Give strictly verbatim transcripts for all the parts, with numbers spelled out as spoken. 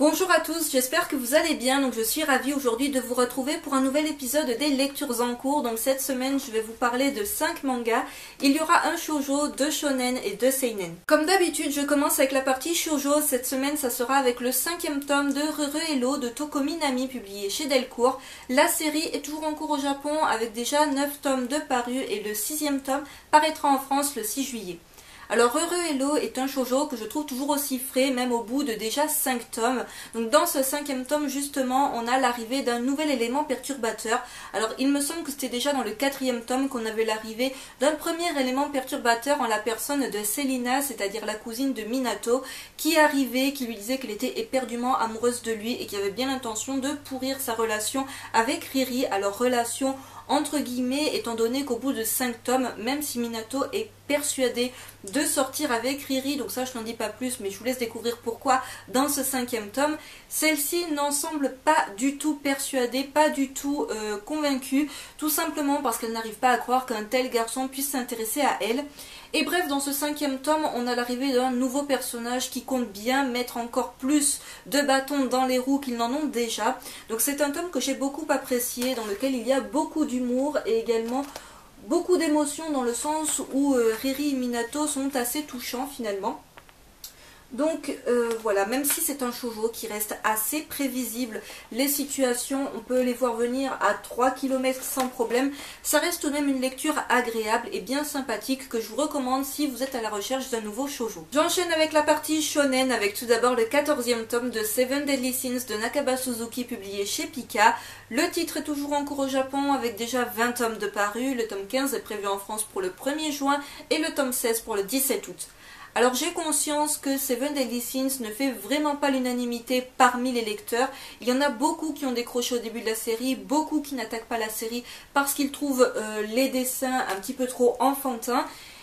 Bonjour à tous, j'espère que vous allez bien. Donc je suis ravie aujourd'hui de vous retrouver pour un nouvel épisode des lectures en cours. Donc cette semaine je vais vous parler de cinq mangas. Il y aura un shoujo, deux shonen et deux seinen. Comme d'habitude je commence avec la partie shoujo. Cette semaine ça sera avec le cinquième tome de Ruru Hello de Toko Minami publié chez Delcourt. La série est toujours en cours au Japon avec déjà neuf tomes de parus et le sixième tome paraîtra en France le six juillet. Alors Ruru Hello est un shoujo que je trouve toujours aussi frais, même au bout de déjà cinq tomes. Donc dans ce cinquième tome justement, on a l'arrivée d'un nouvel élément perturbateur. Alors il me semble que c'était déjà dans le quatrième tome qu'on avait l'arrivée d'un premier élément perturbateur en la personne de Selina, c'est-à-dire la cousine de Minato, qui arrivait, qui lui disait qu'elle était éperdument amoureuse de lui et qui avait bien l'intention de pourrir sa relation avec Riri. Alors relation entre guillemets, étant donné qu'au bout de cinq tomes, même si Minato est persuadée de sortir avec Riri, donc ça je n'en dis pas plus, mais je vous laisse découvrir pourquoi dans ce cinquième tome, celle-ci n'en semble pas du tout persuadée, pas du tout euh, convaincue, tout simplement parce qu'elle n'arrive pas à croire qu'un tel garçon puisse s'intéresser à elle. Et bref, dans ce cinquième tome, on a l'arrivée d'un nouveau personnage qui compte bien mettre encore plus de bâtons dans les roues qu'ils n'en ont déjà. Donc c'est un tome que j'ai beaucoup apprécié, dans lequel il y a beaucoup d'humour et également beaucoup d'émotions, dans le sens où euh, Riri et Minato sont assez touchants finalement. Donc euh, voilà, même si c'est un shoujo qui reste assez prévisible, les situations, on peut les voir venir à trois kilomètres sans problème, ça reste tout de même une lecture agréable et bien sympathique que je vous recommande si vous êtes à la recherche d'un nouveau shoujo. J'enchaîne avec la partie shonen, avec tout d'abord le quatorzième tome de Seven Deadly Sins de Nakaba Suzuki publié chez Pika. Le titre est toujours en cours au Japon avec déjà vingt tomes de parus, le tome quinze est prévu en France pour le premier juin et le tome seize pour le dix-sept août. Alors j'ai conscience que Seven Deadly Sins ne fait vraiment pas l'unanimité parmi les lecteurs. Il y en a beaucoup qui ont décroché au début de la série, beaucoup qui n'attaquent pas la série parce qu'ils trouvent euh, les dessins un petit peu trop enfantins.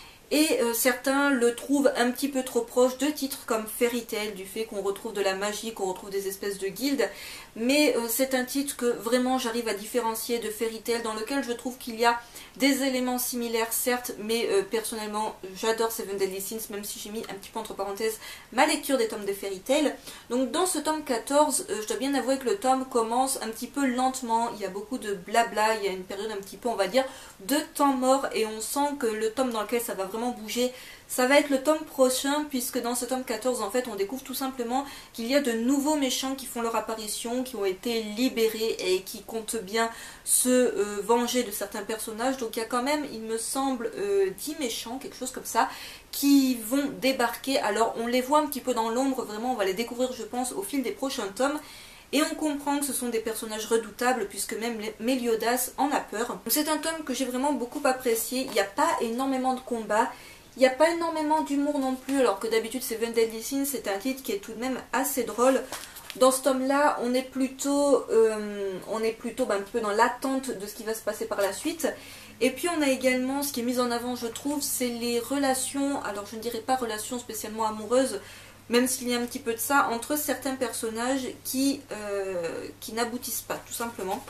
Et euh, certains le trouvent un petit peu trop proche de titres comme Fairy Tail, du fait qu'on retrouve de la magie, qu'on retrouve des espèces de guildes. Mais euh, c'est un titre que vraiment j'arrive à différencier de Fairy Tail, dans lequel je trouve qu'il y a des éléments similaires certes, mais euh, personnellement j'adore Seven Deadly Sins, même si j'ai mis un petit peu entre parenthèses ma lecture des tomes de Fairy Tail. Donc dans ce tome quatorze, euh, je dois bien avouer que le tome commence un petit peu lentement, il y a beaucoup de blabla, il y a une période un petit peu on va dire de temps mort, et on sent que le tome dans lequel ça va vraiment bouger, ça va être le tome prochain, puisque dans ce tome quatorze en fait on découvre tout simplement qu'il y a de nouveaux méchants qui font leur apparition, qui ont été libérés et qui comptent bien se euh, venger de certains personnages. Donc il y a quand même, il me semble, euh, dix méchants, quelque chose comme ça, qui vont débarquer. Alors on les voit un petit peu dans l'ombre, vraiment on va les découvrir je pense au fil des prochains tomes. Et on comprend que ce sont des personnages redoutables, puisque même Meliodas en a peur. C'est un tome que j'ai vraiment beaucoup apprécié. Il n'y a pas énormément de combats, il n'y a pas énormément d'humour non plus, alors que d'habitude Seven Deadly Sins c'est un titre qui est tout de même assez drôle. Dans ce tome-là, on est plutôt, euh, on est plutôt ben, un peu dans l'attente de ce qui va se passer par la suite. Et puis on a également, ce qui est mis en avant je trouve, c'est les relations, alors je ne dirais pas relations spécialement amoureuses, même s'il y a un petit peu de ça, entre certains personnages qui, euh, qui n'aboutissent pas, tout simplement.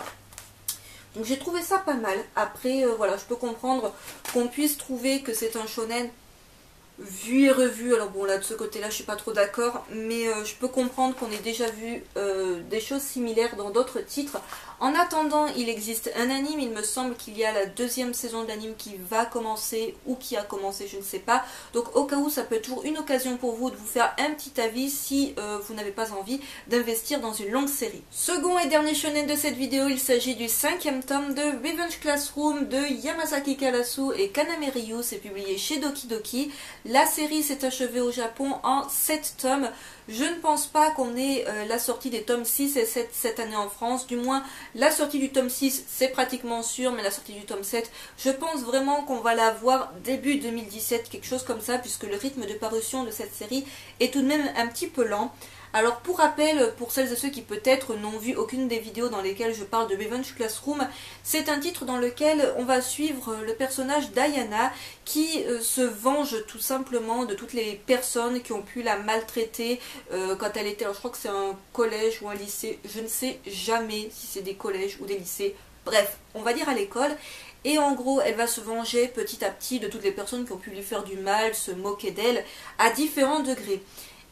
Donc j'ai trouvé ça pas mal. Après, euh, voilà, je peux comprendre qu'on puisse trouver que c'est un shonen vu et revu. Alors bon, là, de ce côté-là, je suis pas trop d'accord, mais euh, je peux comprendre qu'on ait déjà vu euh, des choses similaires dans d'autres titres. En attendant, il existe un anime, il me semble qu'il y a la deuxième saison de l'anime qui va commencer, ou qui a commencé, je ne sais pas. Donc au cas où, ça peut être toujours une occasion pour vous de vous faire un petit avis si euh, vous n'avez pas envie d'investir dans une longue série. Second et dernier shonen de cette vidéo, il s'agit du cinquième tome de Revenge Classroom de Yamasaki Karasu et Kaname Ryu, c'est publié chez Doki Doki. La série s'est achevée au Japon en sept tomes. Je ne pense pas qu'on ait euh, la sortie des tomes six et sept cette année en France. Du moins, la sortie du tome six, c'est pratiquement sûr, mais la sortie du tome sept, je pense vraiment qu'on va la voir début deux mille dix-sept, quelque chose comme ça, puisque le rythme de parution de cette série est tout de même un petit peu lent. Alors pour rappel, pour celles et ceux qui peut-être n'ont vu aucune des vidéos dans lesquelles je parle de Revenge Classroom, c'est un titre dans lequel on va suivre le personnage d'Ayana qui euh, se venge tout simplement de toutes les personnes qui ont pu la maltraiter euh, quand elle était, alors je crois que c'est un collège ou un lycée, je ne sais jamais si c'est des collèges ou des lycées, bref, on va dire à l'école. Et en gros, elle va se venger petit à petit de toutes les personnes qui ont pu lui faire du mal, se moquer d'elle à différents degrés.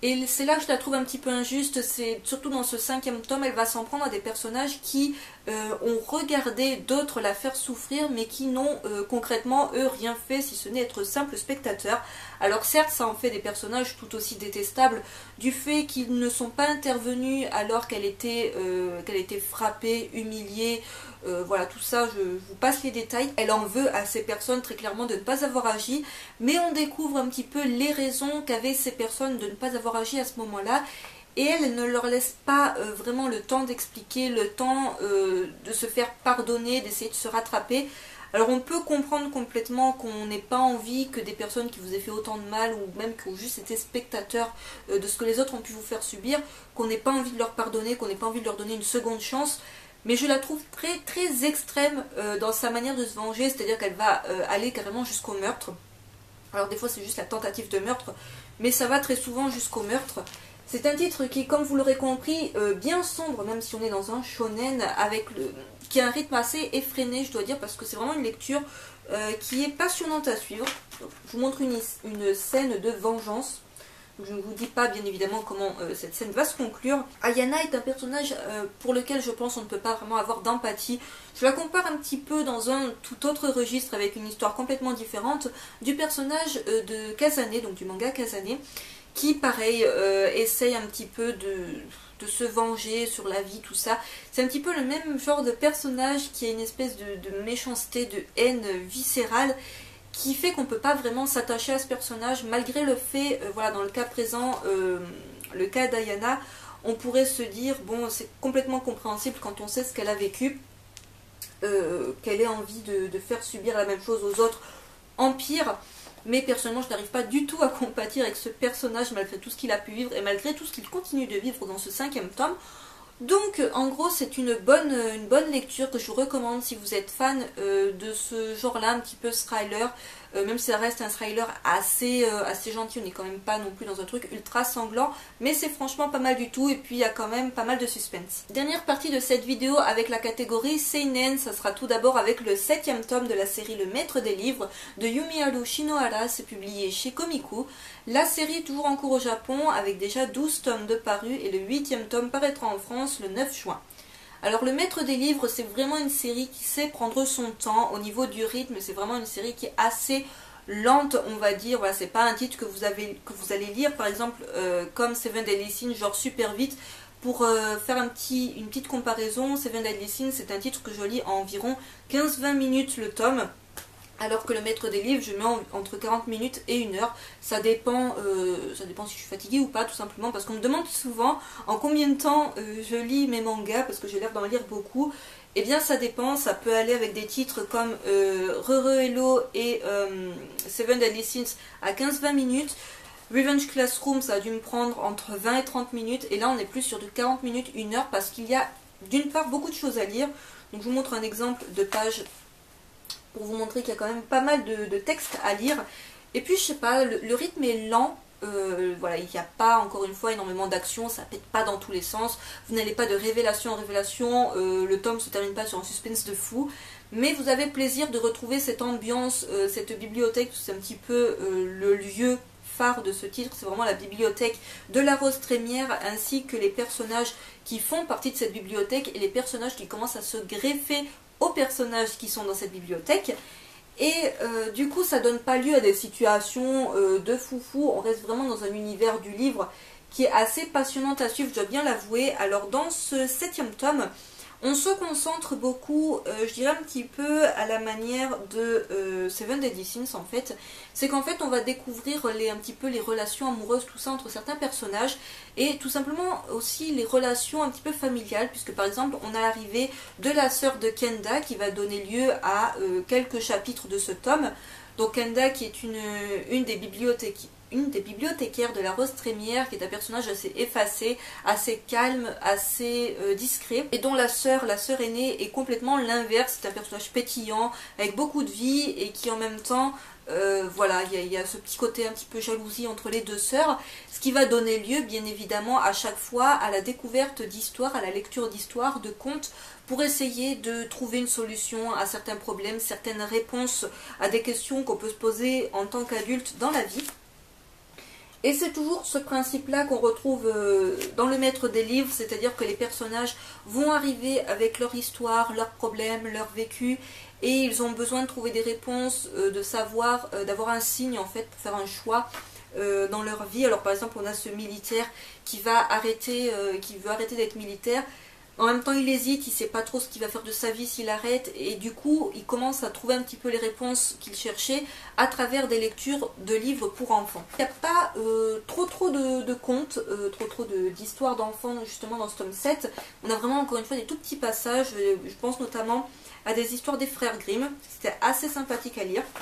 Et c'est là que je la trouve un petit peu injuste, c'est surtout dans ce cinquième tome, elle va s'en prendre à des personnages qui euh, ont regardé d'autres la faire souffrir, mais qui n'ont euh, concrètement, eux, rien fait, si ce n'est être simples spectateurs. Alors certes, ça en fait des personnages tout aussi détestables, du fait qu'ils ne sont pas intervenus alors qu'elle était, euh, qu'elle était frappée, humiliée, euh, voilà, tout ça, je vous passe les détails. Elle en veut à ces personnes très clairement de ne pas avoir agi, mais on découvre un petit peu les raisons qu'avaient ces personnes de ne pas avoir agi à ce moment-là. Et elle, elle ne leur laisse pas euh, vraiment le temps d'expliquer, le temps euh, de se faire pardonner, d'essayer de se rattraper. Alors on peut comprendre complètement qu'on n'ait pas envie que des personnes qui vous aient fait autant de mal, ou même qui ont juste été spectateurs euh, de ce que les autres ont pu vous faire subir, qu'on n'ait pas envie de leur pardonner, qu'on n'ait pas envie de leur donner une seconde chance. Mais je la trouve très très extrême euh, dans sa manière de se venger, c'est-à-dire qu'elle va euh, aller carrément jusqu'au meurtre. Alors des fois c'est juste la tentative de meurtre, mais ça va très souvent jusqu'au meurtre. C'est un titre qui, comme vous l'aurez compris, euh, bien sombre, même si on est dans un shonen, avec le... qui a un rythme assez effréné, je dois dire, parce que c'est vraiment une lecture euh, qui est passionnante à suivre. Donc, je vous montre une, une scène de vengeance. Je ne vous dis pas bien évidemment comment euh, cette scène va se conclure. Ayana est un personnage euh, pour lequel je pense on ne peut pas vraiment avoir d'empathie. Je la compare un petit peu dans un tout autre registre avec une histoire complètement différente du personnage euh, de Kazane, donc du manga Kazane, qui pareil euh, essaye un petit peu de, de se venger sur la vie, tout ça. C'est un petit peu le même genre de personnage qui a une espèce de, de méchanceté, de haine viscérale, qui fait qu'on ne peut pas vraiment s'attacher à ce personnage, malgré le fait, euh, voilà, dans le cas présent, euh, le cas d'Ayana, on pourrait se dire, bon, c'est complètement compréhensible quand on sait ce qu'elle a vécu, euh, qu'elle ait envie de, de faire subir la même chose aux autres, en pire, mais personnellement je n'arrive pas du tout à compatir avec ce personnage, malgré tout ce qu'il a pu vivre, et malgré tout ce qu'il continue de vivre dans ce cinquième tome. Donc en gros c'est une bonne, une bonne lecture que je vous recommande si vous êtes fan euh, de ce genre là, un petit peu thriller, euh, même si ça reste un thriller assez, euh, assez gentil, on n'est quand même pas non plus dans un truc ultra sanglant, mais c'est franchement pas mal du tout, et puis il y a quand même pas mal de suspense. Dernière partie de cette vidéo avec la catégorie Seinen, ça sera tout d'abord avec le septième tome de la série Le Maître des Livres de Yumiharu Shinohara, c'est publié chez Komiku. La série est toujours en cours au Japon avec déjà douze tomes de parus, et le huitième tome paraîtra en France le neuf juin. Alors le Maître des Livres, c'est vraiment une série qui sait prendre son temps au niveau du rythme, c'est vraiment une série qui est assez lente, on va dire. Voilà, c'est pas un titre que vous, avez, que vous allez lire par exemple euh, comme Seven Deadly Sins, genre super vite. Pour euh, faire un petit, une petite comparaison, Seven Deadly Sins, c'est un titre que je lis en environ quinze à vingt minutes le tome. Alors que le Maître des Livres, je mets en, entre quarante minutes et une heure. Ça dépend, euh, ça dépend si je suis fatiguée ou pas, tout simplement. Parce qu'on me demande souvent en combien de temps euh, je lis mes mangas, parce que j'ai l'air d'en lire beaucoup. Eh bien ça dépend, ça peut aller avec des titres comme euh, Rere Hello et euh, Seven Deadly Sins à quinze à vingt minutes. Revenge Classroom, ça a dû me prendre entre vingt et trente minutes. Et là on est plus sur de quarante minutes, une heure, parce qu'il y a d'une part beaucoup de choses à lire. Donc je vous montre un exemple de page pour vous montrer qu'il y a quand même pas mal de, de textes à lire. Et puis je sais pas, le, le rythme est lent, euh, voilà, il n'y a pas encore une fois énormément d'action, ça pète pas dans tous les sens, vous n'allez pas de révélation en révélation, euh, le tome se termine pas sur un suspense de fou, mais vous avez plaisir de retrouver cette ambiance, euh, cette bibliothèque, c'est un petit peu euh, le lieu phare de ce titre, c'est vraiment la bibliothèque de la Rose Trémière, ainsi que les personnages qui font partie de cette bibliothèque et les personnages qui commencent à se greffer aux personnages qui sont dans cette bibliothèque. Et euh, du coup ça donne pas lieu à des situations euh, de foufou, on reste vraiment dans un univers du livre qui est assez passionnant à suivre, je dois bien l'avouer. Alors dans ce septième tome, on se concentre beaucoup, euh, je dirais un petit peu à la manière de euh, Seven Deadly Sins en fait. C'est qu'en fait on va découvrir les, un petit peu les relations amoureuses, tout ça entre certains personnages, et tout simplement aussi les relations un petit peu familiales, puisque par exemple on a l'arrivée de la sœur de Kenda qui va donner lieu à euh, quelques chapitres de ce tome. Donc Kenda qui est une, une des bibliothécaires une des bibliothécaires de la Rose Trémière, qui est un personnage assez effacé, assez calme, assez euh, discret, et dont la sœur, la sœur aînée, est complètement l'inverse. C'est un personnage pétillant, avec beaucoup de vie, et qui en même temps, euh, voilà, il y, y a ce petit côté un petit peu jalousie entre les deux sœurs, ce qui va donner lieu, bien évidemment, à chaque fois à la découverte d'histoires, à la lecture d'histoires, de contes, pour essayer de trouver une solution à certains problèmes, certaines réponses à des questions qu'on peut se poser en tant qu'adulte dans la vie. Et c'est toujours ce principe-là qu'on retrouve euh, dans le maître des livres, c'est-à-dire que les personnages vont arriver avec leur histoire, leurs problèmes, leur vécu, et ils ont besoin de trouver des réponses, euh, de savoir, euh, d'avoir un signe en fait pour faire un choix euh, dans leur vie. Alors par exemple, on a ce militaire qui va arrêter, euh, qui veut arrêter d'être militaire. En même temps, il hésite, il ne sait pas trop ce qu'il va faire de sa vie s'il arrête, et du coup, il commence à trouver un petit peu les réponses qu'il cherchait à travers des lectures de livres pour enfants. Il n'y a pas euh, trop trop de, de contes, euh, trop trop d'histoires d'enfants justement dans ce tome sept. On a vraiment encore une fois des tout petits passages, je pense notamment à des histoires des frères Grimm, c'était assez sympathique à lire.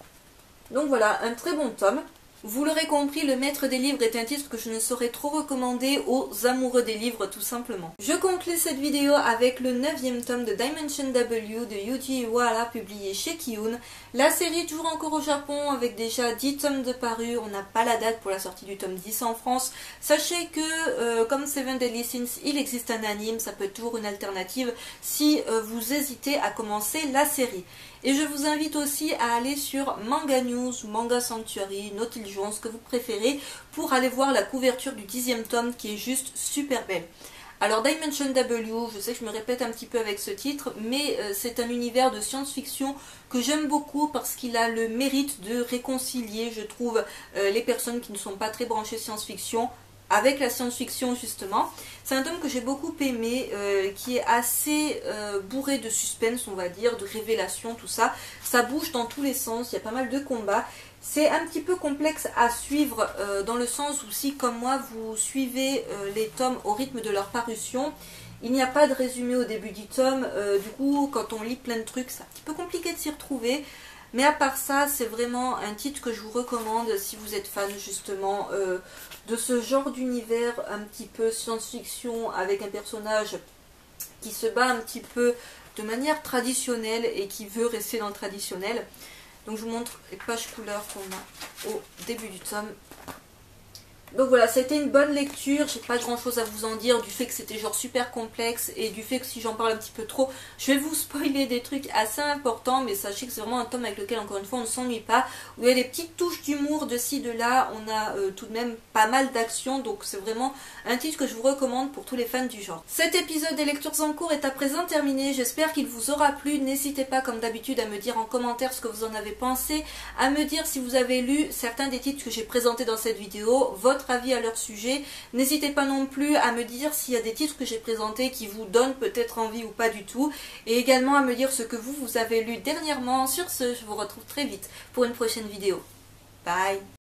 Donc voilà, un très bon tome. Vous l'aurez compris, le maître des livres est un titre que je ne saurais trop recommander aux amoureux des livres tout simplement. Je conclue cette vidéo avec le neuvième tome de Dimension W de Yuji Iwahara publié chez Kiun. La série est toujours encore au Japon avec déjà dix tomes de parus, on n'a pas la date pour la sortie du tome dix en France. Sachez que euh, comme Seven Deadly Sins, il existe un anime, ça peut être toujours une alternative si euh, vous hésitez à commencer la série. Et je vous invite aussi à aller sur Manga News, Manga Sanctuary, Naughty Jones, ce que vous préférez, pour aller voir la couverture du dixième tome qui est juste super belle. Alors Dimension W, je sais que je me répète un petit peu avec ce titre, mais euh, c'est un univers de science-fiction que j'aime beaucoup parce qu'il a le mérite de réconcilier, je trouve, euh, les personnes qui ne sont pas très branchées science-fiction avec la science-fiction justement. C'est un tome que j'ai beaucoup aimé, euh, qui est assez euh, bourré de suspense, on va dire, de révélations, tout ça. Ça bouge dans tous les sens, il y a pas mal de combats. C'est un petit peu complexe à suivre euh, dans le sens où si, comme moi, vous suivez euh, les tomes au rythme de leur parution, il n'y a pas de résumé au début du tome. Euh, du coup, quand on lit plein de trucs, c'est un petit peu compliqué de s'y retrouver. Mais à part ça, c'est vraiment un titre que je vous recommande si vous êtes fan justement euh, de ce genre d'univers un petit peu science-fiction avec un personnage qui se bat un petit peu de manière traditionnelle et qui veut rester dans le traditionnel. Donc je vous montre les pages couleurs qu'on a au début du tome. Donc voilà, ça a été une bonne lecture, j'ai pas grand chose à vous en dire du fait que c'était genre super complexe et du fait que si j'en parle un petit peu trop, je vais vous spoiler des trucs assez importants, mais sachez que c'est vraiment un tome avec lequel encore une fois on ne s'ennuie pas, où il y a des petites touches d'humour de ci, de là, on a euh, tout de même pas mal d'action, donc c'est vraiment un titre que je vous recommande pour tous les fans du genre. Cet épisode des lectures en cours est à présent terminé, j'espère qu'il vous aura plu, n'hésitez pas comme d'habitude à me dire en commentaire ce que vous en avez pensé, à me dire si vous avez lu certains des titres que j'ai présentés dans cette vidéo, votre avis à leur sujet. N'hésitez pas non plus à me dire s'il y a des titres que j'ai présentés qui vous donnent peut-être envie ou pas du tout. Et également à me dire ce que vous, vous avez lu dernièrement. Sur ce, je vous retrouve très vite pour une prochaine vidéo. Bye!